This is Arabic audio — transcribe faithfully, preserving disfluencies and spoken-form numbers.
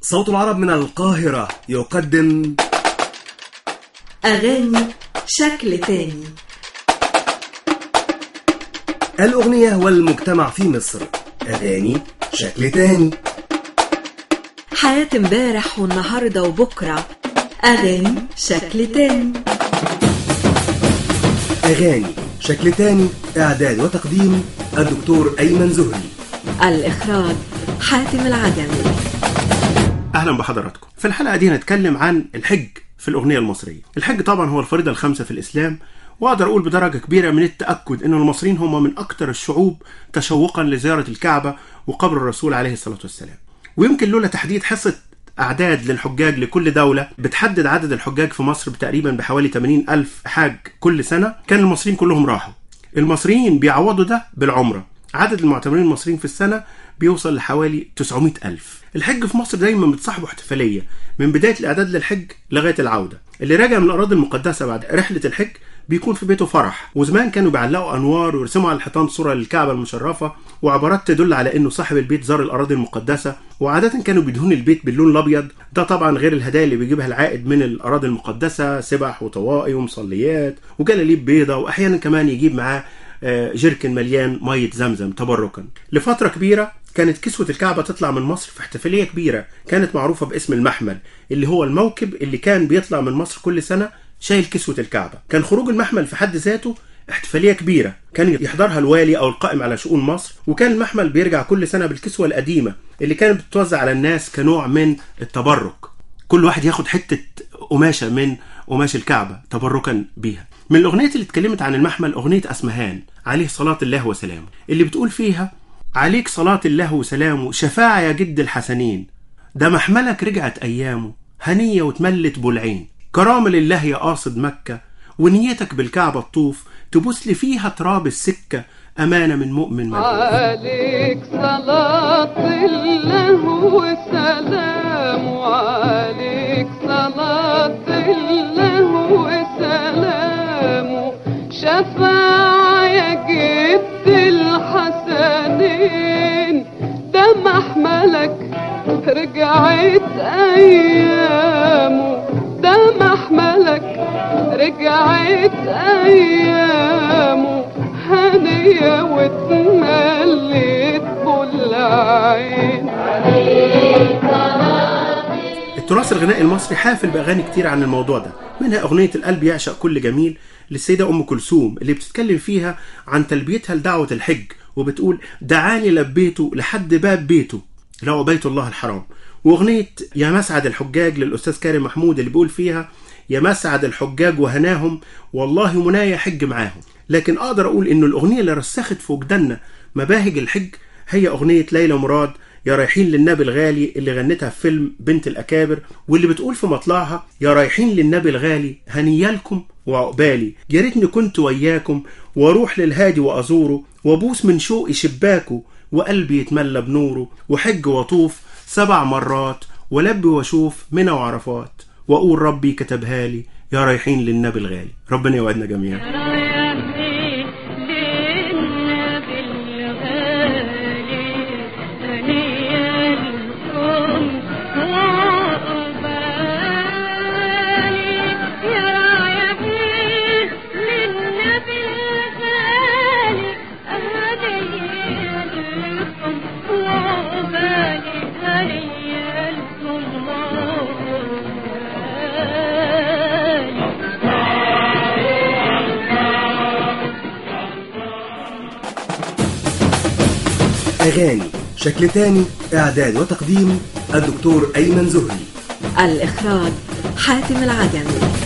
صوت العرب من القاهرة يقدم أغاني شكل تاني. الأغنية والمجتمع في مصر. أغاني شكل تاني. حياة امبارح والنهاردة وبكرة. أغاني شكل تاني. أغاني شكل تاني. إعداد وتقديم الدكتور أيمن زهري. الإخراج حاتم العجمي. أهلا بحضراتكم. في الحلقة دي هنتكلم عن الحج في الأغنية المصرية. الحج طبعا هو الفريضة الخامسة في الإسلام، وأقدر أقول بدرجة كبيرة من التأكد أن المصريين هم من أكثر الشعوب تشوقا لزيارة الكعبة وقبر الرسول عليه الصلاة والسلام. ويمكن لولا تحديد حصة أعداد للحجاج لكل دولة بتحدد عدد الحجاج في مصر تقريبا بحوالي ثمانين ألف حاج كل سنة، كان المصريين كلهم راحوا. المصريين بيعوضوا ده بالعمرة. عدد المعتمرين المصريين في السنة بيوصل لحوالي تسعمائة ألف. الحج في مصر دايما بتصاحبه احتفالية من بداية الإعداد للحج لغاية العودة. اللي راجع من الأراضي المقدسة بعد رحلة الحج بيكون في بيته فرح، وزمان كانوا بيعلقوا أنوار ويرسموا على الحيطان صورة للكعبة المشرفة وعبارات تدل على إنه صاحب البيت زار الأراضي المقدسة، وعادة كانوا بيدهنوا البيت باللون الأبيض. ده طبعا غير الهدايا اللي بيجيبها العائد من الأراضي المقدسة، سبح وطواقي ومصليات وجلاليب بيضة، وأحيانا كمان يجيب معاه جيركن مليان مية زمزم تبركا. لفترة كبيرة كانت كسوة الكعبة تطلع من مصر في احتفالية كبيرة كانت معروفة باسم المحمل، اللي هو الموكب اللي كان بيطلع من مصر كل سنة شايل كسوة الكعبة. كان خروج المحمل في حد ذاته احتفالية كبيرة كان يحضرها الوالي أو القائم على شؤون مصر، وكان المحمل بيرجع كل سنة بالكسوة القديمة اللي كانت بتتوزع على الناس كنوع من التبرك. كل واحد ياخد حتة قماشة من قماش الكعبة تبركا بيها. من الأغنية اللي اتكلمت عن المحمل أغنية أسمهان عليه صلاة الله وسلامه، اللي بتقول فيها: عليك صلاة الله وسلامه شفاعة يا جد الحسنين، ده محملك رجعت أيامه هنية وتملت بولعين، كرامة لله يا قاصد مكة، ونيتك بالكعبة الطوف تبوس لي فيها تراب السكة، أمانة من مؤمن ملعون. عليك صلاة الله وسلامه، عليك صلاة الله وسلامه، شفاعة يا جد الحسنين، ده محملك رجعت أيامه، ده محملك رجعت أيامه هنية واتملت بالعين. التراث الغنائي المصري حافل بأغاني كتير عن الموضوع ده، منها أغنية القلب يعشق كل جميل للسيدة أم كلثوم، اللي بتتكلم فيها عن تلبيتها لدعوة الحج، وبتقول: دعاني لبيته لحد باب بيته اللي هو بيت الله الحرام. وأغنية يا مسعد الحجاج للأستاذ كارم محمود اللي بيقول فيها: يا مسعد الحجاج وهناهم والله منايا حج معاهم. لكن أقدر أقول إنه الأغنية اللي رسخت في وجداننا مباهج الحج هي أغنية ليلى مراد يا رايحين للنبي الغالي، اللي غنتها في فيلم بنت الأكابر، واللي بتقول في مطلعها: يا رايحين للنبي الغالي هنيالكم وعقبالي، يا ريتني كنت وياكم واروح للهادي وازوره، وابوس من شوقي شباكه وقلبي يتملى بنوره، وحج وطوف سبع مرات ولبي واشوف منى وعرفات، واقول ربي كتبها لي يا رايحين للنبي الغالي. ربنا يوعدنا جميعا. أغاني شكل تاني. إعداد وتقديم الدكتور أيمن زهري. الإخراج حاتم العجمي.